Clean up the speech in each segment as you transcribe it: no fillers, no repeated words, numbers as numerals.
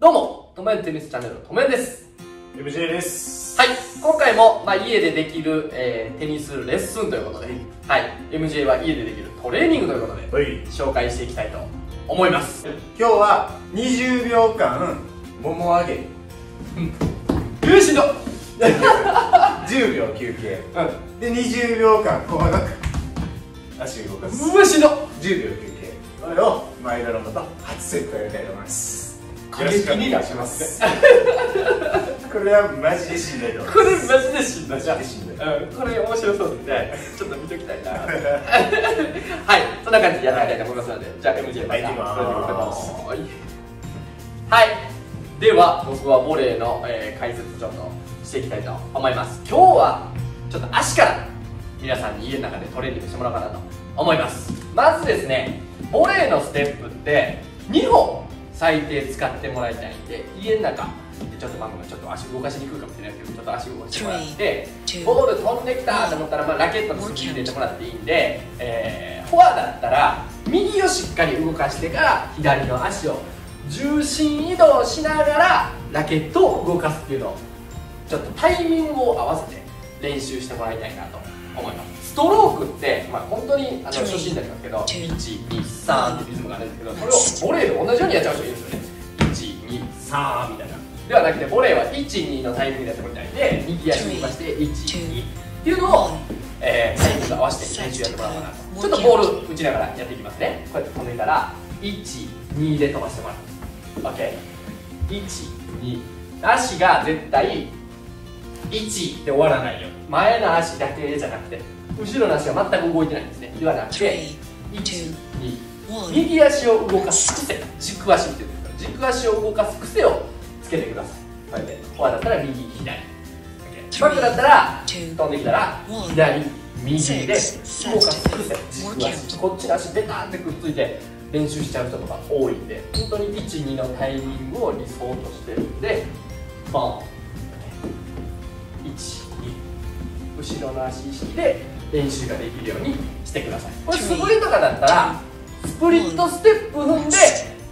どうも、とめんテニスチャンネルのとめんです。 MJ です。 はい、今回も、家でできる、テニスレッスンということで、はい、MJ は家でできるトレーニングということで、紹介していきたいと思います。 今日は20秒間もも上げ、 しんど 10秒休憩、で20秒間細かく足動かす。 うわ、しんど 10秒休憩。これを毎度のこと8セットやりたいと思います。よろしくお願いします。これはマジでしんどいと。 これマジでしんどい。 マジでしんどい。 これ面白そうで、ちょっと見ときたいな。はい、そんな感じでやっていきたいと思いますので、じゃあ MJ 入っていきます。 はい、では僕はボレーの、解説ちょっとしていきたいと思います。今日はちょっと足から皆さんに家の中でトレーニングしてもらおうかなと思います。まずですね、ボレーのステップって2本最低使ってもらいたいんで、家の中でちょっと足動かしにくいかもしれないですけど、ちょっと足動かしてもらって、ボール飛んできたと思ったら、ラケットの隅に入れてもらっていいんで、フォアだったら右をしっかり動かしてから左の足を重心移動しながらラケットを動かすっていうのをちょっとタイミングを合わせて練習してもらいたいなと思います。ストロークって、本当に初心になりますけど、123ってリズムがあるんですけど、それをボレーで同じようにやっちゃう人いるんですよね。123みたいなではなくて、ボレーは12のタイミングでやってもらいたいんで、右足動かして12っていうのを、タイミング合わせて練習やってもらおうかなと。ちょっとボール打ちながらやっていきますね。こうやって飛んでいたら12で飛ばしてもらう。 OK1、2、足が絶対1で終わらないよ。前の足だけじゃなくて後ろの足が全く動いてないんですね。ではなくて1、2、右足を動かす癖、軸足っていうんですけど、軸足を動かす癖をつけてください。こうやってフォアだったら右左、バックだったら飛んできたら左右で動かす癖、軸足、こっちの足ベタンってくっついて練習しちゃう人とか多いんで、本当に1、2のタイミングを理想としてるんで、ボン1、2、後ろの足意識で練習ができるようにしてください。これ素振りとかだったらスプリットステップ踏んで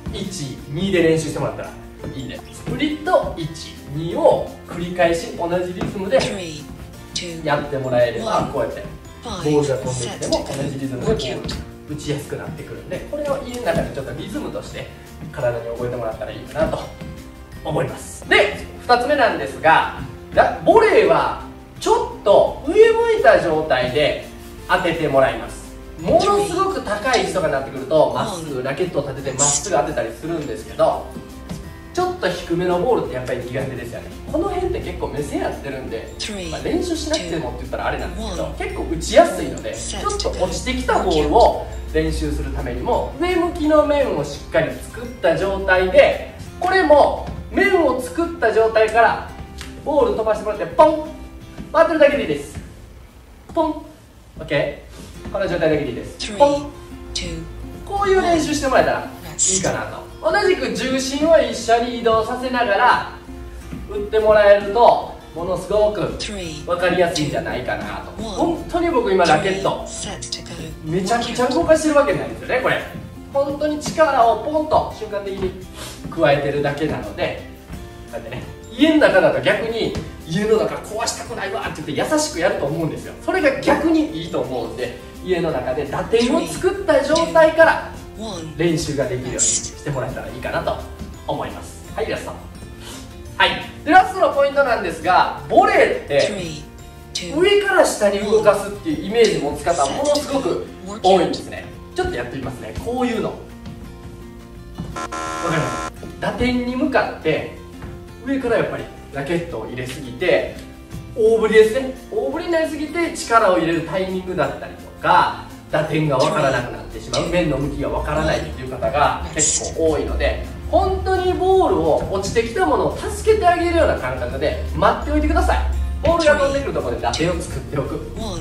1、2で練習してもらったらいいね。スプリット1、2を繰り返し同じリズムでやってもらえれば、こうやってボールが飛んできても同じリズムでボール打ちやすくなってくるんで、これを家の中でちょっとリズムとして体に覚えてもらったらいいかなと思います。で、2つ目なんですが、ボレーはちょっと上向いた状態で当ててもらいます。ものすごく高い人がなってくるとまっすぐラケットを立ててまっすぐ当てたりするんですけど、ちょっと低めのボールってやっぱり苦手ですよね。この辺って結構目線やってるんで、練習しなくてもって言ったらあれなんですけど、結構打ちやすいので、ちょっと落ちてきたボールを練習するためにも上向きの面をしっかり作った状態で、これも面を作った状態からボール飛ばしてもらってポン回ってるだけでいいです。ポン OK、 この状態だけでいいです。ポン、こういう練習してもらえたらいいかなと。同じく重心を一緒に移動させながら打ってもらえるとものすごく分かりやすいんじゃないかなと。本当に僕今ラケットめちゃくちゃ動かしてるわけないんですよね。これ本当に力をポンと瞬間的に加えてるだけなので、こうやってね、家の中だと逆に家の中壊したくないわって言って優しくやると思うんですよ。それが逆にいいと思うんで、家の中で打点を作った状態から練習ができるようにしてもらえたらいいかなと思います。はい、ラスト。はい、でラストのポイントなんですが、ボレーって上から下に動かすっていうイメージ持つ方ものすごく多いんですね。ちょっとやってみますね。こういうのわかります？打点に向かって上からやっぱりラケットを入れすぎて大振りですね、大振りになりすぎて力を入れるタイミングだったりとか、打点が分からなくなってしまう、面の向きが分からないっていう方が結構多いので、本当にボールを落ちてきたものを助けてあげるような感覚で待っておいてください。ボールが飛んでくるところで打点を作っておく。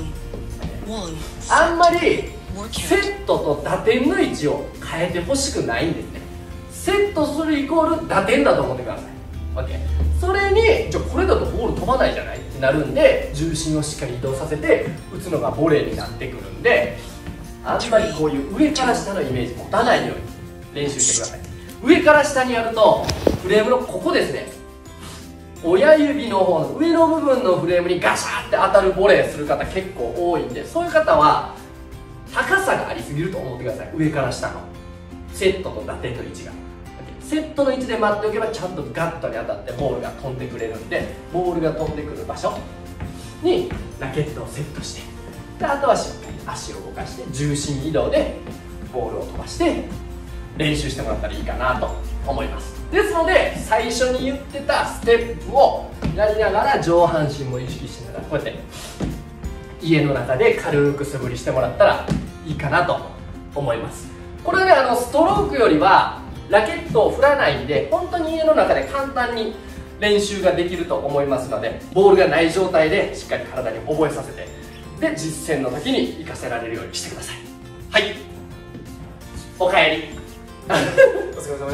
あんまりセットと打点の位置を変えてほしくないんですね。セットするイコール打点だと思ってください。 OK、 それにじゃあこれだとボール飛ばないじゃないってなるんで、重心をしっかり移動させて打つのがボレーになってくるんで、あんまりこういう上から下のイメージ持たないように練習してください。 上から下にやるとフレームのここですね、親指の方の上の部分のフレームにガシャって当たるボレーする方結構多いんで、そういう方は高さがありすぎると思ってください。上から下のセットと打点の位置が、セットの位置で待っておけばちゃんとガットに当たってボールが飛んでくれるんで、ボールが飛んでくる場所にラケットをセットして、であとはしっかり足を動かして重心移動でボールを飛ばして練習してもらったらいいかなと思います。ですので最初に言ってたステップをやりながら上半身も意識しながらこうやって家の中で軽く素振りしてもらったらいいかなと思います。これね、ストロークよりはラケットを振らないんで本当に家の中で簡単に練習ができると思いますので、ボールがない状態でしっかり体に覚えさせて、で実践の時に活かせられるようにしてください。はい、おかえりお疲れ様です。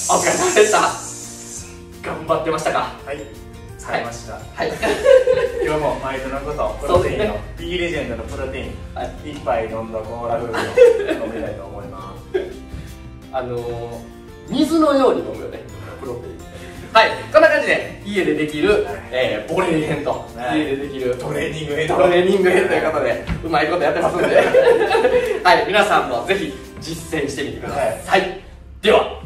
お疲れ様でした。頑張ってましたか？ はい、されました。 はい今日も毎度のことプロテインの、B レジェンドのプロテイン、一杯飲んだコーラ風味を飲みたいと思います。 水のように飲むよね、プロテイン。はい、こんな感じで家でできる、ボレー編と、家でできるトレーニング編ということでうまいことやってますんではい、皆さんもぜひ実践してみてください。では。